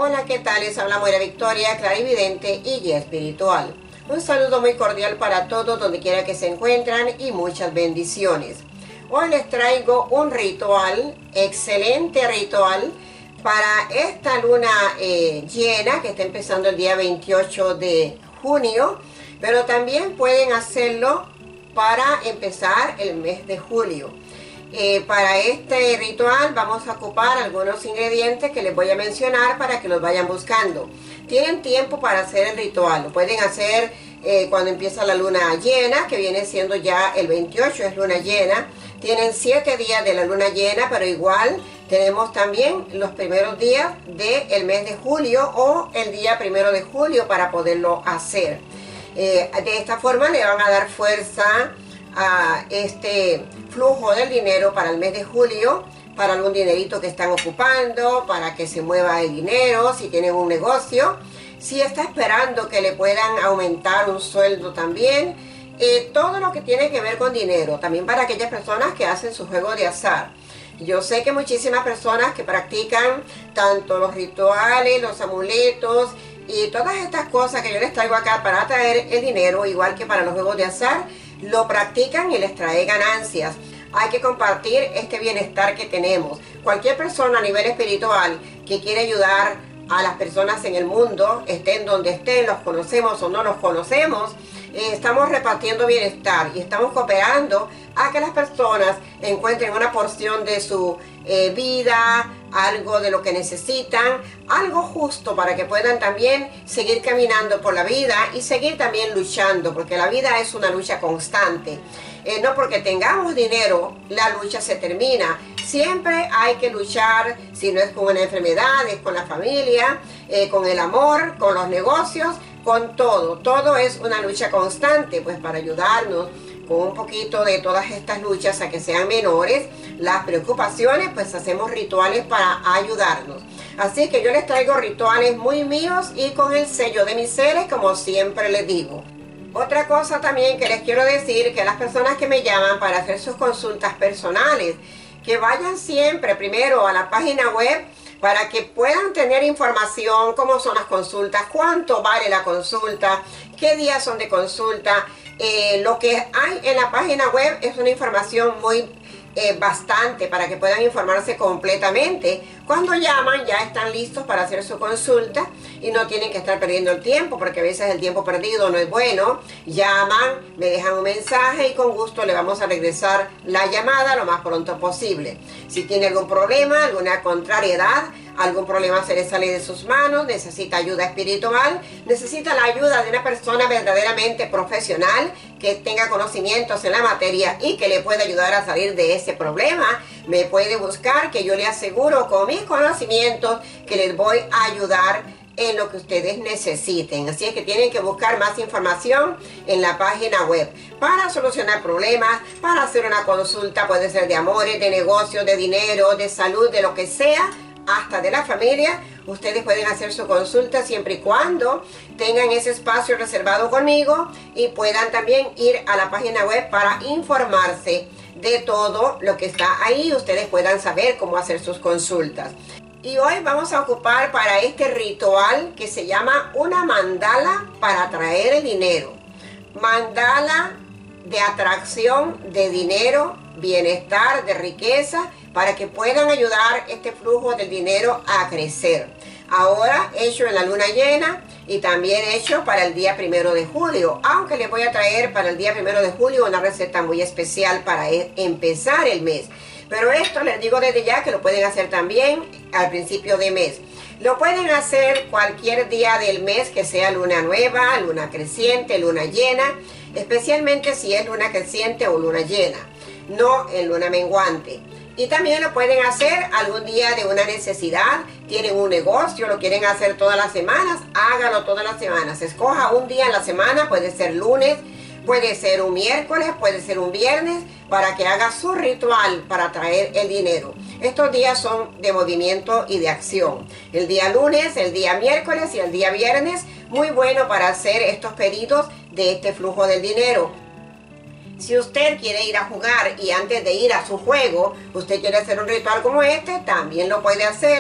Hola, ¿qué tal? Les habla Moira Victoria, clarividente y guía espiritual. Un saludo muy cordial para todos donde quiera que se encuentran y muchas bendiciones. Hoy les traigo un ritual, excelente ritual, para esta luna llena que está empezando el día 28 de junio, pero también pueden hacerlo para empezar el mes de julio. Para este ritual vamos a ocupar algunos ingredientes que les voy a mencionar para que los vayan buscando. Tienen tiempo para hacer el ritual, lo pueden hacer cuando empieza la luna llena, que viene siendo ya el 28, es luna llena. Tienen 7 días de la luna llena, pero igual tenemos también los primeros días del mes de julio o el día 1 de julio para poderlo hacer. De esta forma le van a dar fuerza a este flujo del dinero para el mes de julio, para algún dinerito que están ocupando, para que se mueva el dinero, si tienen un negocio, si está esperando que le puedan aumentar un sueldo también, todo lo que tiene que ver con dinero, también para aquellas personas que hacen su juego de azar. Yo sé que muchísimas personas que practican tanto los rituales, los amuletos y todas estas cosas que yo les traigo acá para atraer el dinero, igual que para los juegos de azar, lo practican y les trae ganancias. Hay que compartir este bienestar que tenemos. Cualquier persona a nivel espiritual que quiere ayudar a las personas en el mundo, estén donde estén, los conocemos o no los conocemos, estamos repartiendo bienestar y estamos cooperando a que las personas encuentren una porción de su vida, algo de lo que necesitan, algo justo para que puedan también seguir caminando por la vida y seguir también luchando, porque la vida es una lucha constante. No porque tengamos dinero, la lucha se termina. Siempre hay que luchar, si no es con una enfermedad, es con la familia, con el amor, con los negocios, con todo. Todo es una lucha constante, pues para ayudarnos con un poquito de todas estas luchas a que sean menores, las preocupaciones, pues hacemos rituales para ayudarnos. Así que yo les traigo rituales muy míos y con el sello de mis seres, como siempre les digo. Otra cosa también que les quiero decir, que las personas que me llaman para hacer sus consultas personales, que vayan siempre primero a la página web para que puedan tener información, cómo son las consultas, cuánto vale la consulta, qué días son de consulta. Lo que hay en la página web es una información muy bastante para que puedan informarse completamente. Cuando llaman ya están listos para hacer su consulta y no tienen que estar perdiendo el tiempo, porque a veces el tiempo perdido no es bueno. Llaman, me dejan un mensaje y con gusto le vamos a regresar la llamada lo más pronto posible. Si tiene algún problema, alguna contrariedad, algún problema se le sale de sus manos, necesita ayuda espiritual, necesita la ayuda de una persona verdaderamente profesional que tenga conocimientos en la materia y que le pueda ayudar a salir de ese problema, me puede buscar, que yo le aseguro con mis conocimientos que les voy a ayudar en lo que ustedes necesiten. Así es que tienen que buscar más información en la página web para solucionar problemas, para hacer una consulta, puede ser de amores, de negocios, de dinero, de salud, de lo que sea, hasta de la familia. Ustedes pueden hacer su consulta siempre y cuando tengan ese espacio reservado conmigo y puedan también ir a la página web para informarse de todo lo que está ahí. Ustedes puedan saber cómo hacer sus consultas. Y hoy vamos a ocupar para este ritual que se llama una mandala para atraer el dinero. Mandala de atracción de dinero, bienestar, de riqueza, para que puedan ayudar este flujo del dinero a crecer. Ahora hecho en la luna llena y también hecho para el día 1 de julio, aunque les voy a traer para el día 1 de julio una receta muy especial para empezar el mes. Pero esto les digo desde ya que lo pueden hacer también al principio de mes. Lo pueden hacer cualquier día del mes que sea luna nueva, luna creciente, luna llena, especialmente si es luna creciente o luna llena, no en luna menguante. Y también lo pueden hacer algún día de una necesidad, tienen un negocio, lo quieren hacer todas las semanas, hágalo todas las semanas. Escoja un día en la semana, puede ser lunes, puede ser un miércoles, puede ser un viernes, para que haga su ritual para traer el dinero. Estos días son de movimiento y de acción. El día lunes, el día miércoles y el día viernes, muy bueno para hacer estos pedidos de este flujo del dinero. Si usted quiere ir a jugar y antes de ir a su juego, usted quiere hacer un ritual como este, también lo puede hacer,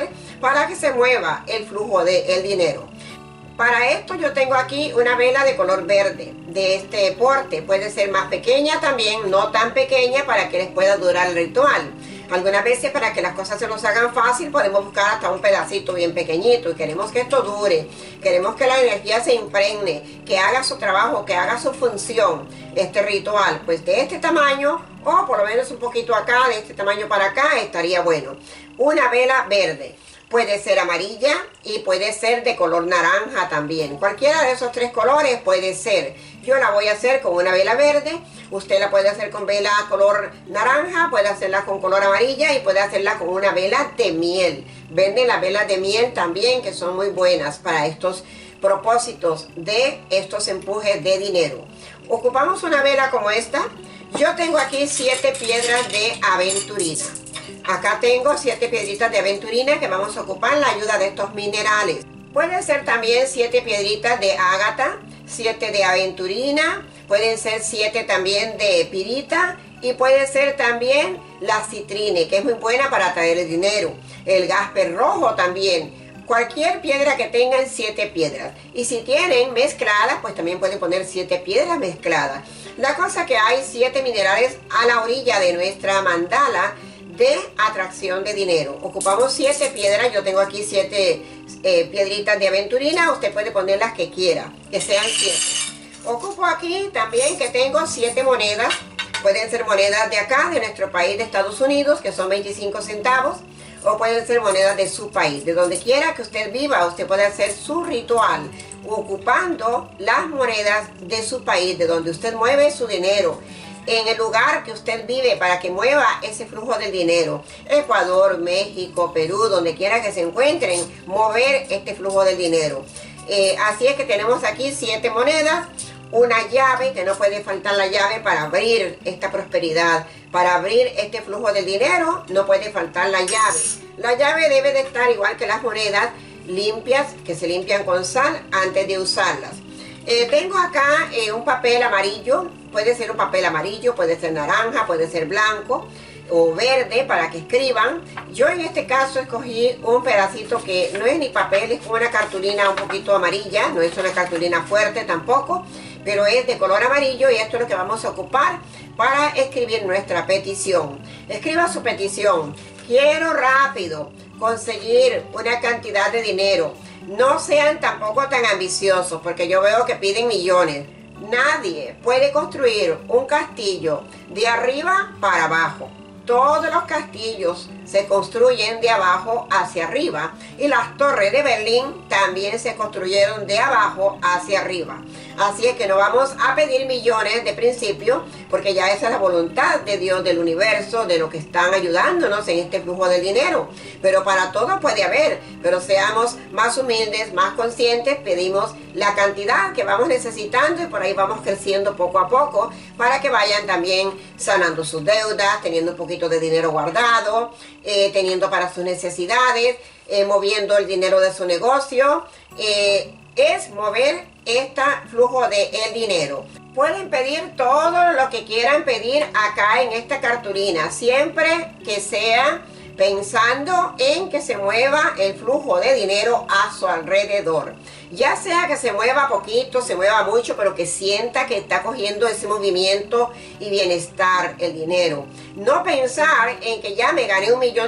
para que se mueva el flujo del dinero. Para esto yo tengo aquí una vela de color verde, de este porte. Puede ser más pequeña también, no tan pequeña, para que les pueda durar el ritual. Algunas veces, para que las cosas se nos hagan fácil, podemos buscar hasta un pedacito bien pequeñito, y queremos que esto dure, queremos que la energía se impregne, que haga su trabajo, que haga su función, este ritual. Pues de este tamaño, o por lo menos un poquito acá, de este tamaño para acá, estaría bueno. Una vela verde. Puede ser amarilla y puede ser de color naranja también. Cualquiera de esos tres colores puede ser. Yo la voy a hacer con una vela verde. Usted la puede hacer con vela color naranja, puede hacerla con color amarilla y puede hacerla con una vela de miel. Venden las velas de miel también, que son muy buenas para estos propósitos de estos empujes de dinero. Ocupamos una vela como esta. Yo tengo aquí 7 piedras de aventurina. Acá tengo 7 piedritas de aventurina que vamos a ocupar la ayuda de estos minerales. Pueden ser también 7 piedritas de ágata, 7 de aventurina, pueden ser 7 también de pirita y puede ser también la citrine, que es muy buena para atraer el dinero. El jasper rojo también. Cualquier piedra que tengan 7 piedras. Y si tienen mezcladas, pues también pueden poner 7 piedras mezcladas. La cosa que hay 7 minerales a la orilla de nuestra mandala de atracción de dinero. Ocupamos 7 piedras. Yo tengo aquí 7 piedritas de aventurina. Usted puede poner las que quiera, que sean 7. Ocupo aquí también que tengo 7 monedas. Pueden ser monedas de acá, de nuestro país, de Estados Unidos, que son 25 centavos. O pueden ser monedas de su país. De donde quiera que usted viva, usted puede hacer su ritual ocupando las monedas de su país, de donde usted mueve su dinero, en el lugar que usted vive, para que mueva ese flujo del dinero. Ecuador, México, Perú, donde quiera que se encuentren, mover este flujo del dinero. Así es que tenemos aquí 7 monedas, una llave, que no puede faltar la llave para abrir esta prosperidad, para abrir este flujo del dinero, no puede faltar la llave. La llave debe de estar igual que las monedas, limpias, que se limpian con sal antes de usarlas. Tengo acá un papel amarillo. Puede ser un papel amarillo, puede ser naranja, puede ser blanco o verde para que escriban. Yo en este caso escogí un pedacito que no es ni papel, es como una cartulina un poquito amarilla, no es una cartulina fuerte tampoco, pero es de color amarillo y esto es lo que vamos a ocupar para escribir nuestra petición. Escriba su petición. Quiero rápido conseguir una cantidad de dinero. No sean tampoco tan ambiciosos, porque yo veo que piden millones. Nadie puede construir un castillo de arriba para abajo. Todos los castillos se construyen de abajo hacia arriba y las torres de Berlín también se construyeron de abajo hacia arriba. Así es que no vamos a pedir millones de principio, porque ya esa es la voluntad de Dios, del universo, de lo que están ayudándonos en este flujo del dinero. Pero para todo puede haber, pero seamos más humildes, más conscientes, pedimos la cantidad que vamos necesitando y por ahí vamos creciendo poco a poco para que vayan también sanando sus deudas, teniendo un poquito de dinero guardado, teniendo para sus necesidades, moviendo el dinero de su negocio. Es mover este flujo de el dinero. Pueden pedir todo lo que quieran pedir acá en esta cartulina, siempre que sea pensando en que se mueva el flujo de dinero a su alrededor. Ya sea que se mueva poquito, se mueva mucho, pero que sienta que está cogiendo ese movimiento y bienestar el dinero. No pensar en que ya me gané $1 millón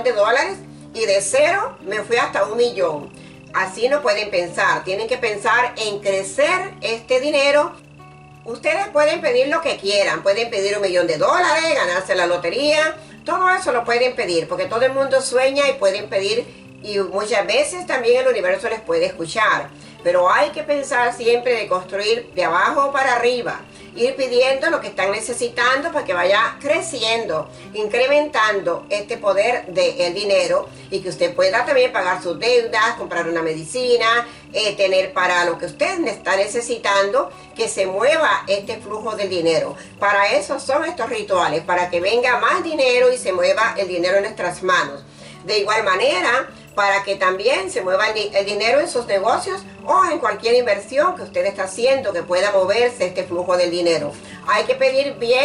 y de cero me fui hasta 1 millón. Así no pueden pensar, tienen que pensar en crecer este dinero. Ustedes pueden pedir lo que quieran, pueden pedir $1 millón, ganarse la lotería, todo eso lo pueden pedir, porque todo el mundo sueña y pueden pedir, y muchas veces también el universo les puede escuchar. Pero hay que pensar siempre de construir de abajo para arriba, ir pidiendo lo que están necesitando para que vaya creciendo, incrementando este poder del dinero y que usted pueda también pagar sus deudas, comprar una medicina, tener para lo que usted está necesitando, que se mueva este flujo del dinero. Para eso son estos rituales, para que venga más dinero y se mueva el dinero en nuestras manos. De igual manera, para que también se mueva el dinero en sus negocios o en cualquier inversión que usted está haciendo, que pueda moverse este flujo del dinero. Hay que pedir bien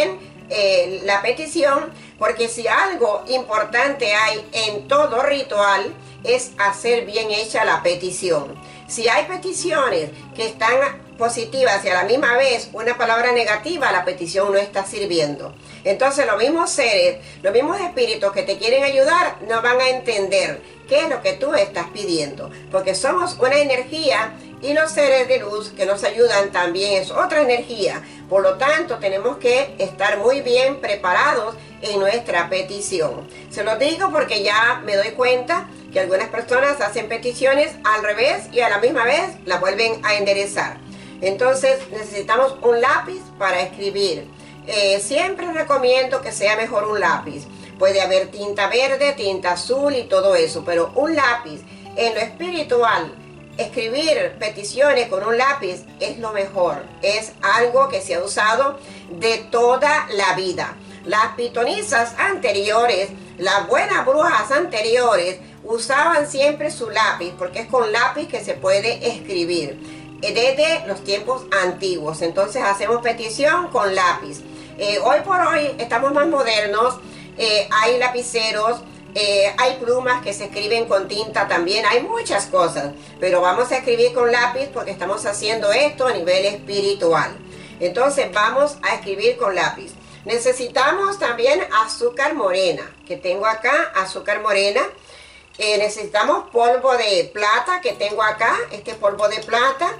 la petición, porque si algo importante hay en todo ritual es hacer bien hecha la petición. Si hay peticiones que están positivas y a la misma vez una palabra negativa, la petición no está sirviendo. Entonces los mismos seres, los mismos espíritus que te quieren ayudar no van a entender qué es lo que tú estás pidiendo, porque somos una energía y los seres de luz que nos ayudan también es otra energía. Por lo tanto, tenemos que estar muy bien preparados en nuestra petición. Se lo digo porque ya me doy cuenta que algunas personas hacen peticiones al revés y a la misma vez la vuelven a enderezar. Entonces necesitamos un lápiz para escribir. Siempre recomiendo que sea mejor un lápiz. Puede haber tinta verde, tinta azul y todo eso, pero un lápiz en lo espiritual. Escribir peticiones con un lápiz es lo mejor, es algo que se ha usado de toda la vida. Las pitonisas anteriores, las buenas brujas anteriores, usaban siempre su lápiz, porque es con lápiz que se puede escribir, desde los tiempos antiguos. Entonces hacemos petición con lápiz. Hoy por hoy estamos más modernos, hay lapiceros, hay plumas que se escriben con tinta también, hay muchas cosas, pero vamos a escribir con lápiz porque estamos haciendo esto a nivel espiritual. Entonces vamos a escribir con lápiz. Necesitamos también azúcar morena, que tengo acá, azúcar morena. Necesitamos polvo de plata, que tengo acá, este polvo de plata.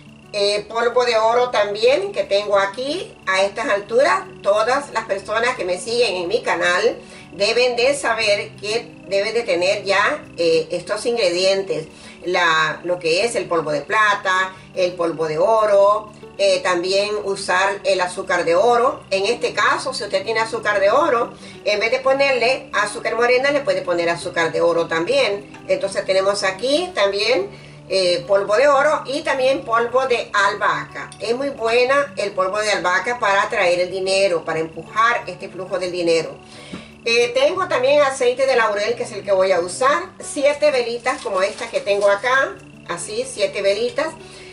Polvo de oro también, que tengo aquí. A estas alturas, todas las personas que me siguen en mi canal deben de saber que deben de tener ya estos ingredientes. Lo que es el polvo de plata, el polvo de oro, también usar el azúcar de oro. En este caso, si usted tiene azúcar de oro, en vez de ponerle azúcar morena, le puede poner azúcar de oro también. Entonces tenemos aquí también polvo de oro y también polvo de albahaca. Es muy buena el polvo de albahaca para atraer el dinero, para empujar este flujo del dinero. Tengo también aceite de laurel, que es el que voy a usar. 7 velitas como esta que tengo acá, así, 7 velitas.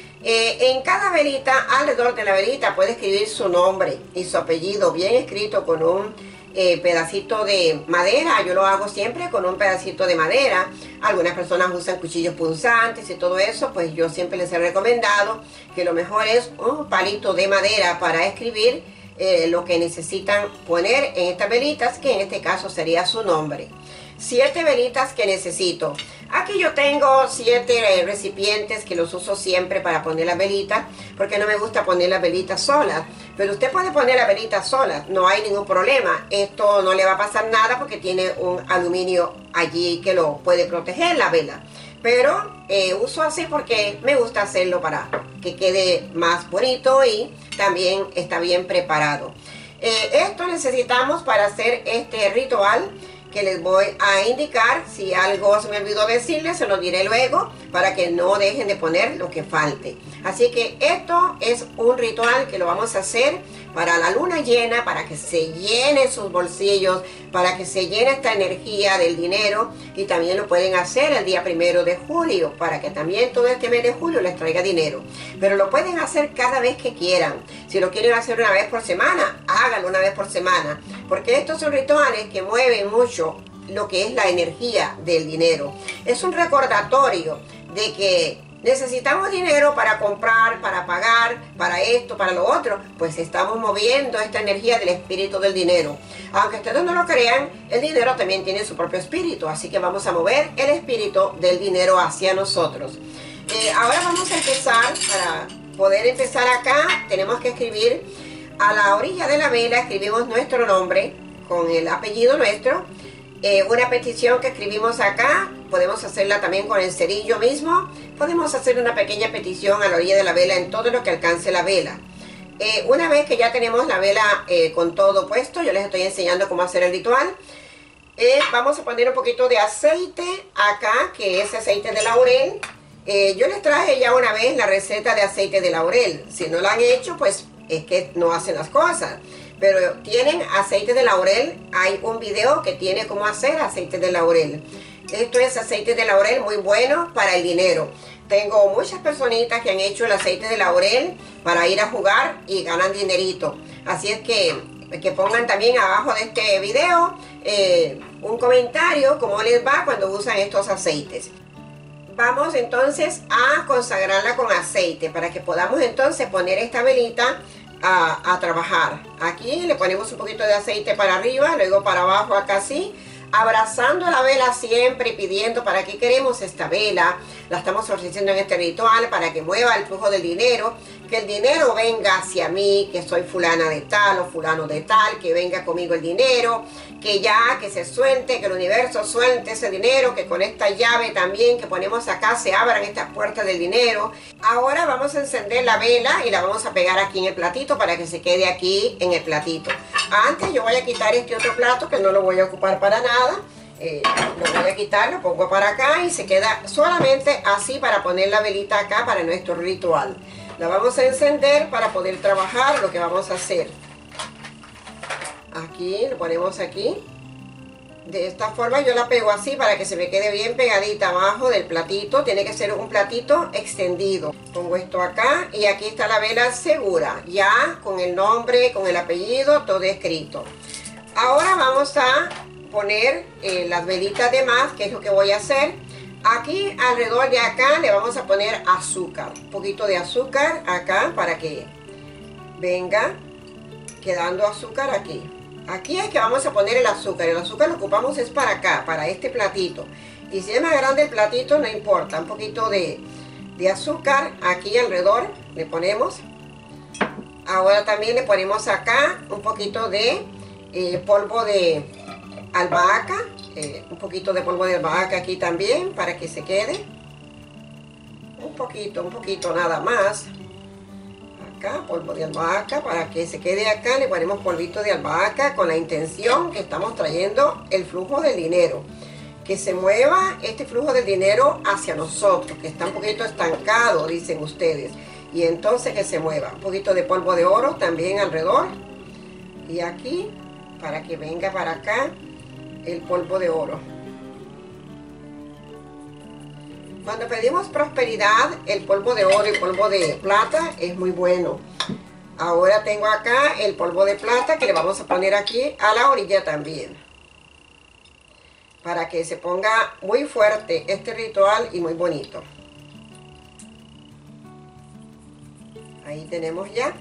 En cada velita, alrededor de la velita, puede escribir su nombre y su apellido bien escrito con un pedacito de madera. Yo lo hago siempre con un pedacito de madera. Algunas personas usan cuchillos punzantes y todo eso, pues yo siempre les he recomendado que lo mejor es un palito de madera para escribir lo que necesitan poner en estas velitas, que en este caso sería su nombre. 7 velitas que necesito. Aquí yo tengo 7 recipientes que los uso siempre para poner las velitas, porque no me gusta poner las velitas solas. Pero usted puede poner las velitas solas, no hay ningún problema. Esto no le va a pasar nada porque tiene un aluminio allí que lo puede proteger la vela. Pero uso así porque me gusta hacerlo para que quede más bonito y también está bien preparado. Esto necesitamos para hacer este ritual que les voy a indicar. Si algo se me olvidó decirles, se lo diré luego para que no dejen de poner lo que falte. Así que esto es un ritual que lo vamos a hacer para la luna llena, para que se llenen sus bolsillos, para que se llene esta energía del dinero, y también lo pueden hacer el día 1 de julio para que también todo este mes de julio les traiga dinero. Pero lo pueden hacer cada vez que quieran. Si lo quieren hacer una vez por semana, háganlo una vez por semana, porque estos son rituales que mueven mucho lo que es la energía del dinero. Es un recordatorio de que necesitamos dinero para comprar, para pagar, para esto, para lo otro. Pues estamos moviendo esta energía del espíritu del dinero. Aunque ustedes no lo crean, el dinero también tiene su propio espíritu. Así que vamos a mover el espíritu del dinero hacia nosotros. Ahora vamos a empezar. Para poder empezar acá, tenemos que escribir a la orilla de la vela. Escribimos nuestro nombre con el apellido nuestro. Una petición que escribimos acá, podemos hacerla también con el cerillo mismo. Podemos hacer una pequeña petición a la orilla de la vela en todo lo que alcance la vela. Una vez que ya tenemos la vela con todo puesto, yo les estoy enseñando cómo hacer el ritual. Vamos a poner un poquito de aceite acá, que es aceite de laurel. Yo les traje ya una vez la receta de aceite de laurel. Si no la han hecho, pues es que no hacen las cosas. Pero tienen aceite de laurel. Hay un video que tiene cómo hacer aceite de laurel. Esto es aceite de laurel muy bueno para el dinero. Tengo muchas personitas que han hecho el aceite de laurel para ir a jugar y ganan dinerito. Así es que que pongan también abajo de este video un comentario cómo les va cuando usan estos aceites. Vamos entonces a consagrarla con aceite para que podamos entonces poner esta velita a trabajar. Aquí le ponemos un poquito de aceite para arriba, luego para abajo acá así, abrazando la vela siempre y pidiendo para qué queremos esta vela. La estamos ofreciendo en este ritual para que mueva el flujo del dinero, que el dinero venga hacia mí, que soy fulana de tal o fulano de tal, que venga conmigo el dinero, que se suelte, que el universo suelte ese dinero, que con esta llave también que ponemos acá se abran estas puertas del dinero. Ahora vamos a encender la vela y la vamos a pegar aquí en el platito para que se quede aquí en el platito. Antes yo voy a quitar este otro plato que no lo voy a ocupar para nada. Lo voy a quitar, lo pongo para acá y se queda solamente así para poner la velita acá para nuestro ritual. La vamos a encender para poder trabajar lo que vamos a hacer. Aquí, lo ponemos aquí. De esta forma yo la pego así para que se me quede bien pegadita abajo del platito. Tiene que ser un platito extendido. Pongo esto acá y aquí está la vela segura. Ya con el nombre, con el apellido, todo escrito. Ahora vamos a poner las velitas de más, que es lo que voy a hacer. Aquí alrededor de acá le vamos a poner azúcar. Un poquito de azúcar acá para que venga quedando azúcar aquí. Aquí es que vamos a poner el azúcar. El azúcar lo ocupamos es para acá, para este platito. Y si es más grande el platito, no importa. Un poquito de azúcar aquí alrededor le ponemos. Ahora también le ponemos acá un poquito de polvo de albahaca. Un poquito de polvo de albahaca aquí también para que se quede. Un poquito nada más. Acá, polvo de albahaca, para que se quede acá le ponemos polvito de albahaca con la intención que estamos trayendo el flujo del dinero, que se mueva este flujo del dinero hacia nosotros, que está un poquito estancado, dicen ustedes, y entonces que se mueva. Un poquito de polvo de oro también alrededor y aquí para que venga para acá el polvo de oro. Cuando pedimos prosperidad, el polvo de oro y polvo de plata es muy bueno. Ahora tengo acá el polvo de plata que le vamos a poner aquí a la orilla también. Para que se ponga muy fuerte este ritual y muy bonito. Ahí tenemos ya.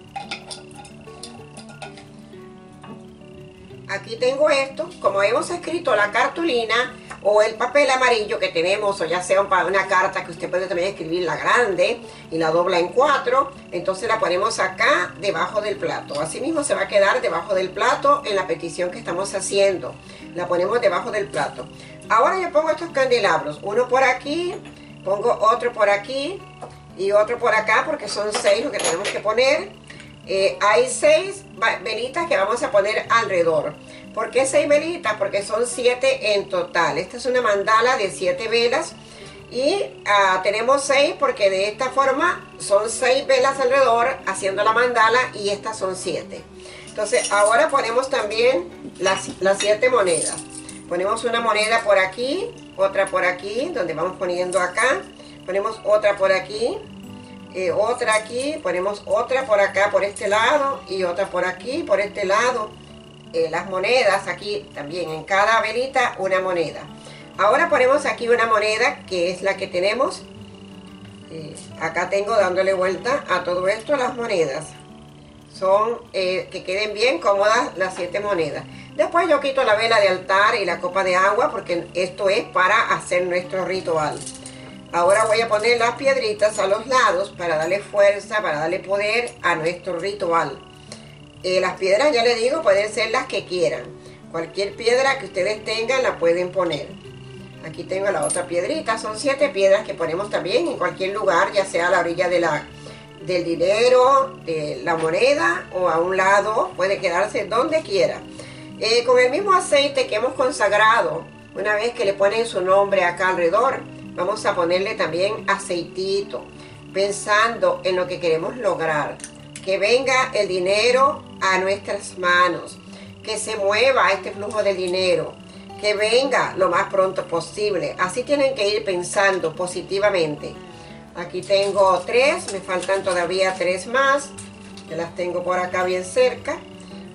Aquí tengo esto, como hemos escrito la cartulina o el papel amarillo que tenemos, o ya sea una carta que usted puede también escribir la grande y la dobla en 4, entonces la ponemos acá debajo del plato. Así mismo se va a quedar debajo del plato en la petición que estamos haciendo. La ponemos debajo del plato. Ahora yo pongo estos candelabros, uno por aquí, pongo otro por aquí y otro por acá porque son 6 lo que tenemos que poner. Hay 6 velitas que vamos a poner alrededor. ¿Por qué 6 velitas? Porque son 7 en total. Esta es una mandala de 7 velas. Y tenemos 6 porque de esta forma son 6 velas alrededor haciendo la mandala y estas son 7. Entonces ahora ponemos también las 7 monedas. Ponemos una moneda por aquí, otra por aquí, donde vamos poniendo acá. Ponemos otra por aquí. Otra aquí, ponemos otra por acá, por este lado, y otra por aquí, por este lado. Las monedas aquí también, en cada velita una moneda. Ahora ponemos aquí una moneda que es la que tenemos. Acá tengo dándole vuelta a todo esto las monedas. Son que queden bien cómodas las 7 monedas. Después yo quito la vela de altar y la copa de agua porque esto es para hacer nuestro ritual. Ahora voy a poner las piedritas a los lados para darle fuerza, para darle poder a nuestro ritual. Las piedras, ya les digo, pueden ser las que quieran. Cualquier piedra que ustedes tengan la pueden poner. Aquí tengo la otra piedrita. Son 7 piedras que ponemos también en cualquier lugar, ya sea a la orilla del dinero, de la moneda o a un lado. Puede quedarse donde quiera. Con el mismo aceite que hemos consagrado, una vez que le ponen su nombre acá alrededor, vamos a ponerle también aceitito, pensando en lo que queremos lograr. Que venga el dinero a nuestras manos, que se mueva este flujo de dinero, que venga lo más pronto posible. Así tienen que ir pensando positivamente. Aquí tengo 3, me faltan todavía 3 más, que las tengo por acá bien cerca.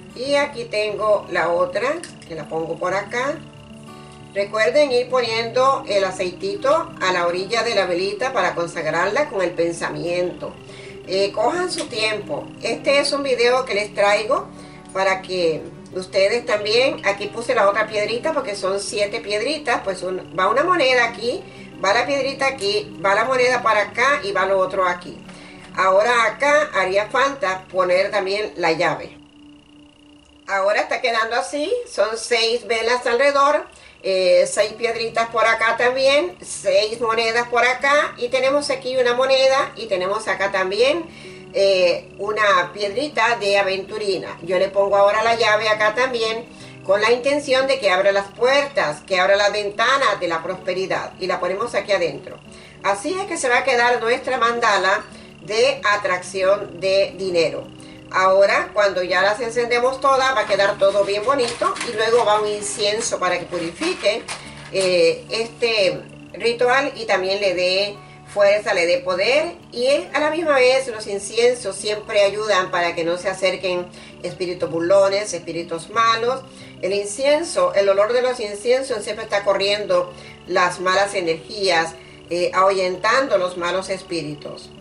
Y aquí tengo la otra, que la pongo por acá. Recuerden ir poniendo el aceitito a la orilla de la velita para consagrarla con el pensamiento. Cojan su tiempo. Este es un video que les traigo para que ustedes también, aquí puse la otra piedrita porque son 7 piedritas, pues va una moneda aquí, va la piedrita aquí, va la moneda para acá y va lo otro aquí. Ahora acá haría falta poner también la llave. Ahora está quedando así, son 6 velas alrededor, 6 piedritas por acá también, 6 monedas por acá y tenemos aquí una moneda y tenemos acá también una piedrita de aventurina. Yo le pongo ahora la llave acá también con la intención de que abra las puertas, que abra las ventanas de la prosperidad y la ponemos aquí adentro. Así es que se va a quedar nuestra mandala de atracción de dinero. Ahora cuando ya las encendemos todas va a quedar todo bien bonito y luego va un incienso para que purifique este ritual y también le dé fuerza, le dé poder, y a la misma vez los inciensos siempre ayudan para que no se acerquen espíritus burlones, espíritus malos. El incienso, el olor de los inciensos siempre está corriendo las malas energías, ahuyentando los malos espíritus.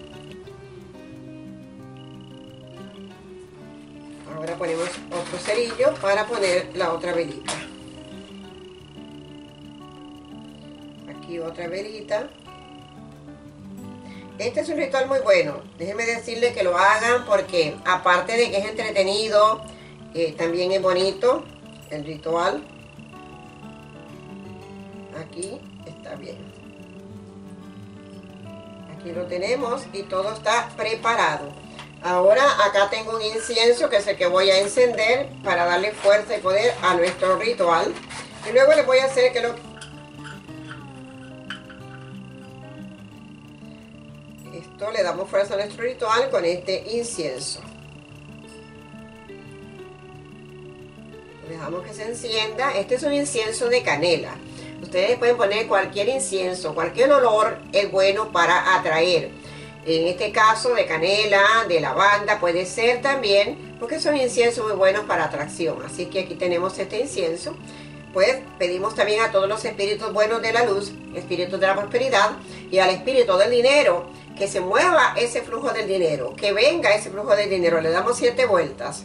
Ahora ponemos otro cerillo para poner la otra velita. Aquí otra velita. Este es un ritual muy bueno. Déjenme decirles que lo hagan porque aparte de que es entretenido, también es bonito el ritual. Aquí está bien. Aquí lo tenemos y todo está preparado. Ahora acá tengo un incienso que es el que voy a encender para darle fuerza y poder a nuestro ritual. Y luego les voy a hacer que esto le damos fuerza a nuestro ritual con este incienso. Dejamos que se encienda. Este es un incienso de canela. Ustedes pueden poner cualquier incienso, cualquier olor es bueno para atraer. En este caso de canela, de lavanda puede ser también, porque son inciensos muy buenos para atracción. Así que aquí tenemos este incienso. Pues pedimos también a todos los espíritus buenos de la luz, espíritus de la prosperidad y al espíritu del dinero, que se mueva ese flujo del dinero, que venga ese flujo del dinero. Le damos 7 vueltas.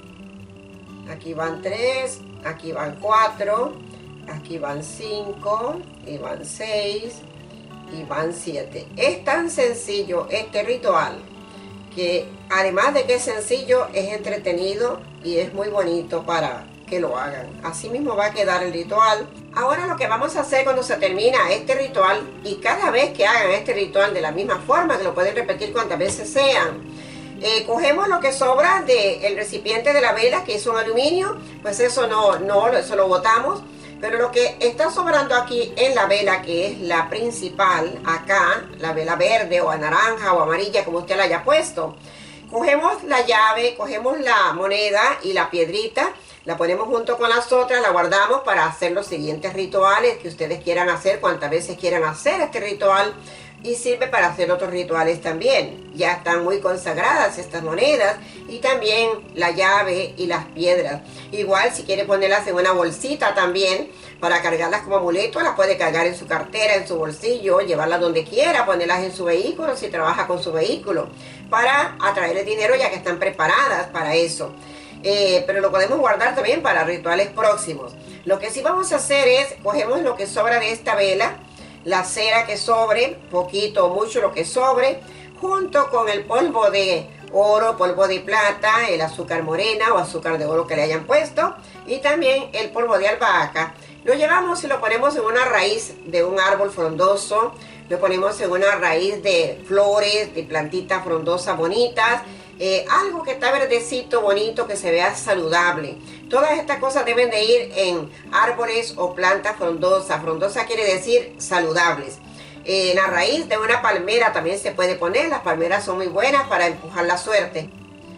Aquí van 3, aquí van 4, aquí van 5, y van 6, y van 7. Es tan sencillo este ritual, que además de que es sencillo, es entretenido y es muy bonito para que lo hagan. Así mismo va a quedar el ritual. Ahora lo que vamos a hacer cuando se termina este ritual, y cada vez que hagan este ritual de la misma forma, que lo pueden repetir cuantas veces sean, cogemos lo que sobra del recipiente de la vela, que es un aluminio, pues eso eso lo botamos. Pero lo que está sobrando aquí en la vela, que es la principal, acá, la vela verde o naranja o amarilla, como usted la haya puesto, cogemos la llave, cogemos la moneda y la piedrita, la ponemos junto con las otras, la guardamos para hacer los siguientes rituales que ustedes quieran hacer, cuantas veces quieran hacer este ritual, y sirve para hacer otros rituales también. Ya están muy consagradas estas monedas y también la llave y las piedras. Igual si quiere ponerlas en una bolsita también para cargarlas como amuleto, las puede cargar en su cartera, en su bolsillo, llevarlas donde quiera, ponerlas en su vehículo si trabaja con su vehículo, para atraer el dinero, ya que están preparadas para eso. Pero lo podemos guardar también para rituales próximos. Lo que sí vamos a hacer es, cogemos lo que sobra de esta vela, la cera que sobre, poquito o mucho lo que sobre, junto con el polvo de oro, polvo de plata, el azúcar morena o azúcar de oro que le hayan puesto, y también el polvo de albahaca. Lo llevamos y lo ponemos en una raíz de un árbol frondoso, lo ponemos en una raíz de flores, de plantitas frondosas bonitas, algo que está verdecito, bonito, que se vea saludable. Todas estas cosas deben de ir en árboles o plantas frondosas. Frondosa quiere decir saludables. La raíz de una palmera también se puede poner. Las palmeras son muy buenas para empujar la suerte.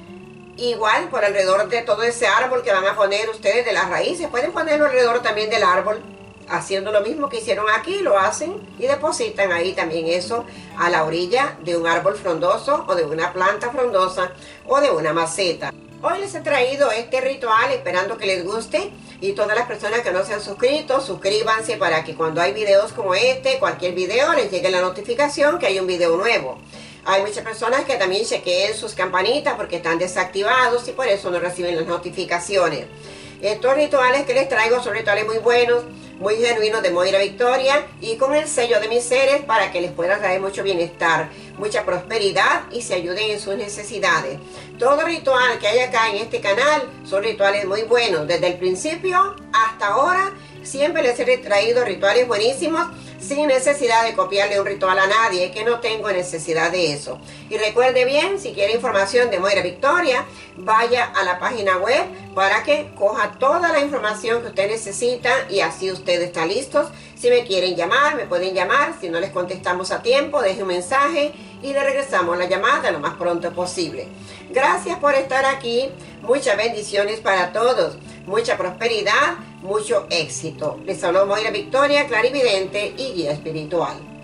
Igual por alrededor de todo ese árbol que van a poner ustedes de las raíces, pueden ponerlo alrededor también del árbol. haciendo lo mismo que hicieron aquí, lo hacen y depositan ahí también eso a la orilla de un árbol frondoso o de una planta frondosa o de una maceta. Hoy les he traído este ritual esperando que les guste, y todas las personas que no se han suscrito, suscríbanse para que cuando hay videos como este, cualquier video, les llegue la notificación que hay un video nuevo. Hay muchas personas que también chequeen sus campanitas porque están desactivados y por eso no reciben las notificaciones. Estos rituales que les traigo son rituales muy buenos, muy genuinos de Moira Victoria y con el sello de mis seres para que les pueda traer mucho bienestar, mucha prosperidad y se ayuden en sus necesidades. Todo ritual que hay acá en este canal son rituales muy buenos. Desde el principio hasta ahora siempre les he traído rituales buenísimos sin necesidad de copiarle un ritual a nadie, que no tengo necesidad de eso. Y recuerde bien, si quiere información de Moira Victoria, vaya a la página web para que coja toda la información que usted necesita y así usted está listo. Si me quieren llamar, me pueden llamar. Si no les contestamos a tiempo, deje un mensaje y le regresamos la llamada lo más pronto posible. Gracias por estar aquí. Muchas bendiciones para todos. Mucha prosperidad, mucho éxito. Les habló Moira Victoria, clarividente y guía espiritual.